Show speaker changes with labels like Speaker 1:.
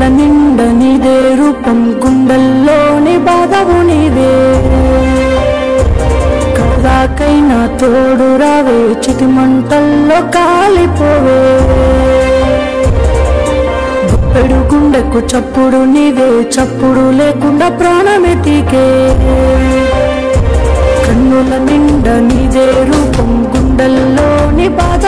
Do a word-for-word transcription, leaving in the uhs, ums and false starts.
Speaker 1: నిండ నీదే రూపం గుండెల్లోని బాధవు నీవే కదాకైనా తోడు రావే చితి మంటల్లో కాలిపోవే గుప్పెడు గుండెకు చప్పుడు నీవే చప్పుడు లేకుండా ప్రాణమెతికే కన్నుల నిండ నీదే రూపం గుండెల్లోని బాధ